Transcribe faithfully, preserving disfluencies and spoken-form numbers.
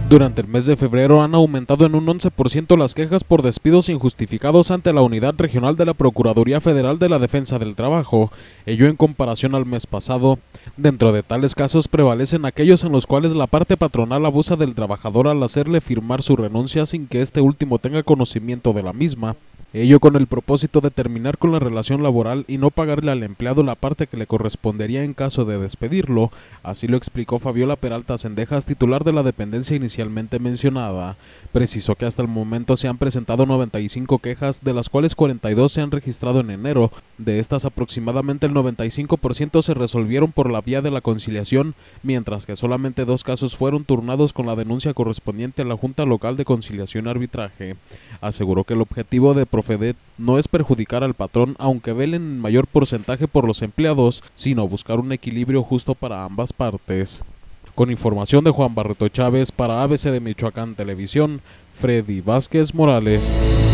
Durante el mes de febrero han aumentado en un once por ciento las quejas por despidos injustificados ante la Unidad Regional de la Procuraduría Federal de la Defensa del Trabajo, ello en comparación al mes pasado. Dentro de tales casos prevalecen aquellos en los cuales la parte patronal abusa del trabajador al hacerle firmar su renuncia sin que este último tenga conocimiento de la misma. Ello con el propósito de terminar con la relación laboral y no pagarle al empleado la parte que le correspondería en caso de despedirlo, así lo explicó Fabiola Peralta Cendejas, titular de la dependencia inicialmente mencionada. Precisó que hasta el momento se han presentado noventa y cinco quejas, de las cuales cuarenta y dos se han registrado en enero. De estas, aproximadamente el noventa y cinco por ciento se resolvieron por la vía de la conciliación, mientras que solamente dos casos fueron turnados con la denuncia correspondiente a la Junta Local de Conciliación y Arbitraje. Aseguró que el objetivo de Profedet no es perjudicar al patrón, aunque velen en mayor porcentaje por los empleados, sino buscar un equilibrio justo para ambas partes. Con información de Juan Barreto Chávez para A B C de Michoacán Televisión, Freddy Vázquez Morales.